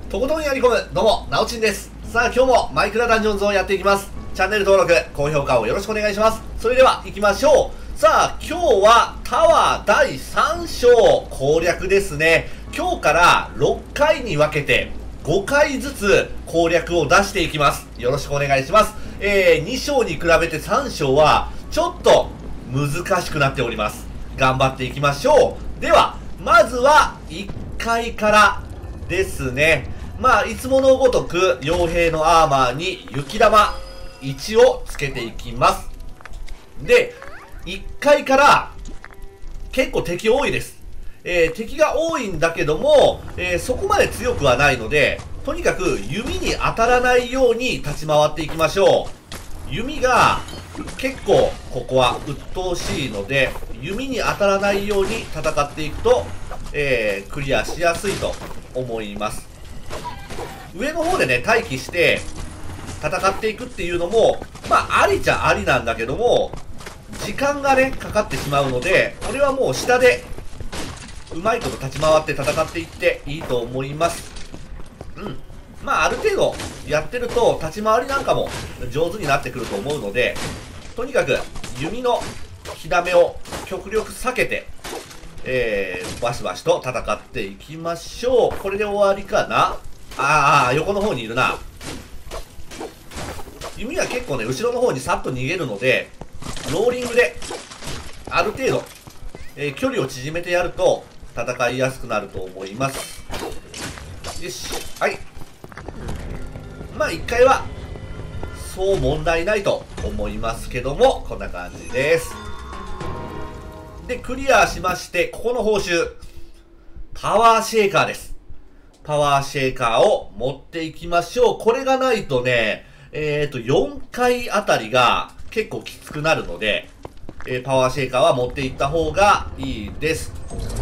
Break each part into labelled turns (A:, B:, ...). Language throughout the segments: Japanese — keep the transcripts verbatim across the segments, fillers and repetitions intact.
A: とことんやり込む、どうも、なおちんです。さあ、今日もマイクラダンジョンズをやっていきます。チャンネル登録、高評価をよろしくお願いします。それでは、行きましょう。さあ、今日はタワーだいさん章攻略ですね。今日からろっかいに分けて、ごかいずつ攻略を出していきます。よろしくお願いします。えー、に章に比べてさん章は、ちょっと難しくなっております。頑張っていきましょう。では、まずはいっかいからですね。まあ、いつものごとく、傭兵のアーマーに雪玉いちをつけていきます。で、いっかいから結構敵多いです。えー、敵が多いんだけども、えー、そこまで強くはないので、とにかく弓に当たらないように立ち回っていきましょう。弓が結構ここは鬱陶しいので、弓に当たらないように戦っていくと、えー、クリアしやすいと思います。上の方でね、待機して戦っていくっていうのも、まあ、ありちゃありなんだけども、時間がね、かかってしまうので、これはもう下で、うまいこと立ち回って戦っていっていいと思います。うん。まあ、ある程度やってると、立ち回りなんかも上手になってくると思うので、とにかく、弓の火ダメを極力避けて、えー、バシバシと戦っていきましょう。これで終わりかな。ああ、横の方にいるな。弓は結構ね、後ろの方にさっと逃げるので、ローリングで、ある程度、えー、距離を縮めてやると、戦いやすくなると思います。よし、はい。まあ、いっかいは、そう問題ないと思いますけども、こんな感じです。で、クリアしまして、ここの報酬、パワーシェーカーです。パワーシェーカーを持っていきましょう。これがないとね、えっと、よんかいあたりが結構きつくなるので、えー、パワーシェーカーは持っていった方がいいです。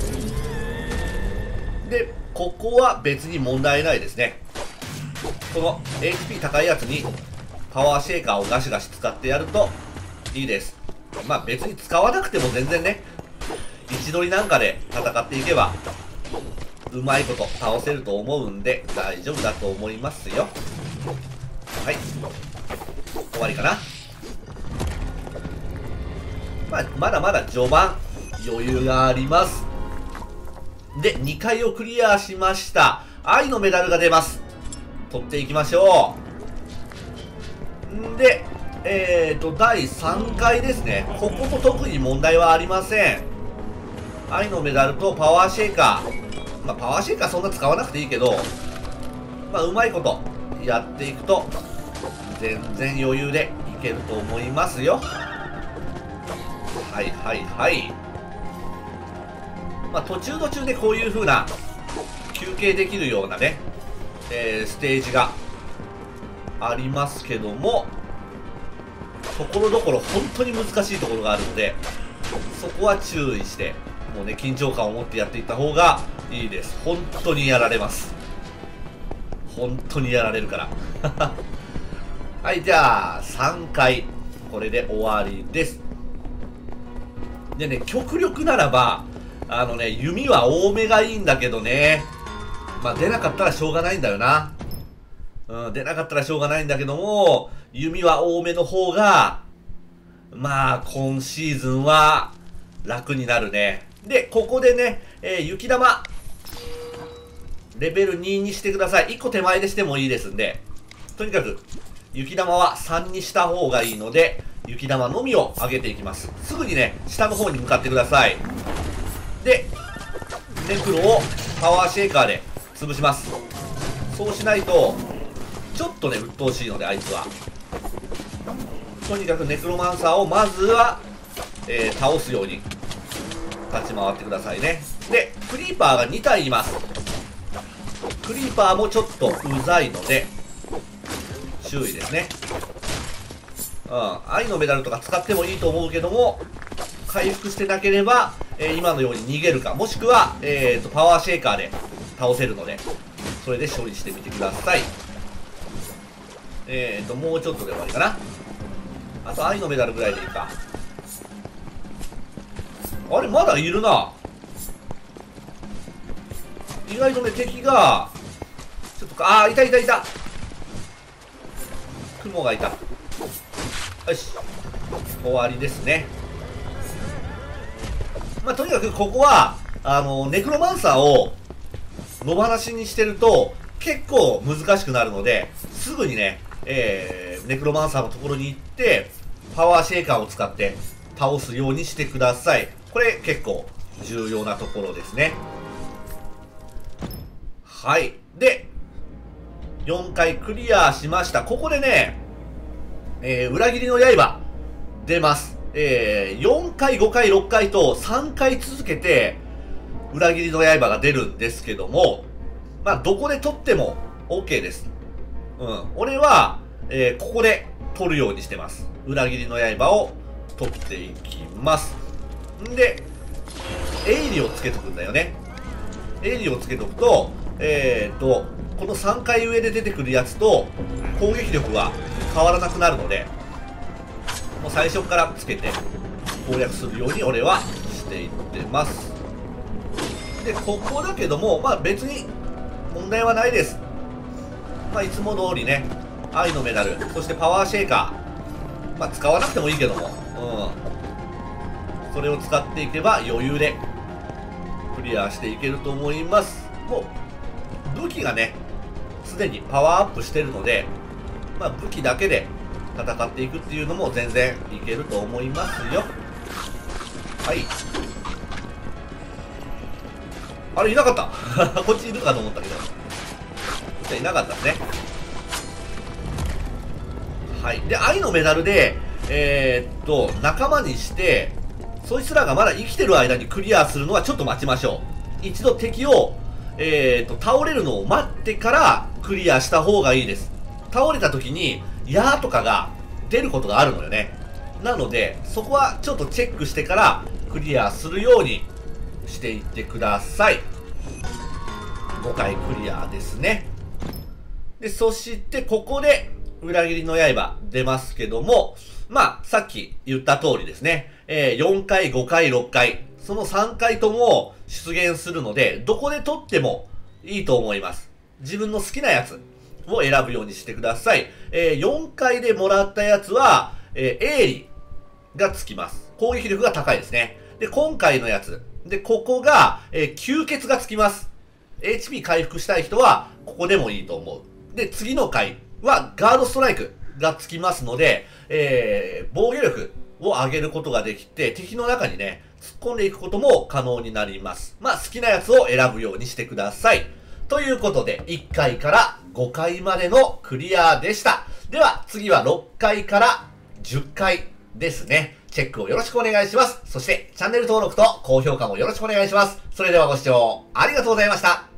A: で、ここは別に問題ないですね。この エイチピー 高いやつにパワーシェーカーをガシガシ使ってやるといいです。まあ別に使わなくても全然ね、位置取りなんかで戦っていけば、うまいこと倒せると思うんで大丈夫だと思いますよ。はい。終わりかな。まあ、まだまだ序盤、余裕があります。で、にかいをクリアしました。愛のメダルが出ます。取っていきましょう。んで、えーと、だいさんかいですね。ここも特に問題はありません。愛のメダルとパワーシェーカー。まあ、パワーシェーカーそんな使わなくていいけど、まあ、うまいことやっていくと、全然余裕でいけると思いますよ。はいはいはい。まあ、途中途中でこういう風な休憩できるようなね、えー、ステージがありますけども、ところどころ本当に難しいところがあるので、そこは注意して、もうね、緊張感を持ってやっていった方がいいです。本当にやられます。本当にやられるから。はい、じゃあ、さんかい。これで終わりです。でね、極力ならば、あのね、弓は多めがいいんだけどね。まあ、出なかったらしょうがないんだよな。うん、出なかったらしょうがないんだけども、弓は多めの方が、まあ、今シーズンは楽になるね。で、ここでね、えー、雪玉、レベルににしてください。いっこ手前でしてもいいですんで、とにかく、雪玉はさんにした方がいいので、雪玉のみを上げていきます。すぐにね、下の方に向かってください。で、ネクロをパワーシェーカーで潰します。そうしないと、ちょっとね、鬱陶しいので、あいつは。とにかくネクロマンサーをまずは、えー、倒すように立ち回ってくださいね。で、クリーパーがにたいいます。クリーパーもちょっとうざいので、注意ですね。うん。愛のメダルとか使ってもいいと思うけども、回復してなければ、えー、今のように逃げるか、もしくは、えーと、パワーシェーカーで倒せるので、それで処理してみてください。えーと、もうちょっとで終わりかな。あと、愛のメダルぐらいでいいか。あれ、まだいるな。意外とね、敵が、 ちょっとか、あー、いたいたいた。雲がいた。よし。終わりですね。まあ、とにかくここは、あの、ネクロマンサーを野放しにしてると、結構難しくなるので、すぐにね、えー、ネクロマンサーのところに行って、パワーシェーカーを使って倒すようにしてください。これ結構重要なところですね。はい。で、よんかいクリアしました。ここでね、えー、裏切りの刃出ます。えー、よんかい、ごかい、ろっかいとさんかい続けて裏切りの刃が出るんですけども、まあ、どこで取っても OK です。うん。俺は、えー、ここで取るようにしてます。裏切りの刃を取っていきます。んで、エイリをつけとくんだよね。エイリをつけとくと、えーと、このさんかい上で出てくるやつと攻撃力は変わらなくなるので、もう最初からつけて攻略するように俺はしていってます。で、ここだけども、まあ別に問題はないです。まあいつも通りね、愛のメダル、そしてパワーシェーカー。まあ使わなくてもいいけども、うん。それを使っていけば余裕でクリアしていけると思います。もう、武器がね、すでにパワーアップしてるので、まあ武器だけで戦っていくっていうのも全然いけると思いますよ。はい。あれ、いなかったこっちいるかと思ったけど。じゃあいなかったですね。はい。で、愛のメダルで、えー、っと、仲間にして、そいつらがまだ生きてる間にクリアするのはちょっと待ちましょう。一度敵を、えー、っと、倒れるのを待ってからクリアした方がいいです。倒れた時に、矢とかが出ることがあるのよね。なので、そこはちょっとチェックしてからクリアするようにしていってください。ごかいクリアですね。で、そしてここで裏切りの刃出ますけども、まあ、さっき言った通りですね。えー、よんかい、ごかい、ろっかい、そのさんかいとも出現するので、どこで取ってもいいと思います。自分の好きなやつを選ぶようにしてください。えー、よんかいでもらったやつは、えー、鋭利がつきます。攻撃力が高いですね。で、今回のやつ。で、ここが、えー、吸血がつきます。エイチピー 回復したい人は、ここでもいいと思う。で、次の回は、ガードストライクがつきますので、えー、防御力を上げることができて、敵の中にね、突っ込んでいくことも可能になります。まあ、好きなやつを選ぶようにしてください。ということで、いっかいからごかいまでのクリアでした。では、次はろっかいからじゅっかいですね。チェックをよろしくお願いします。そして、チャンネル登録と高評価もよろしくお願いします。それではご視聴ありがとうございました。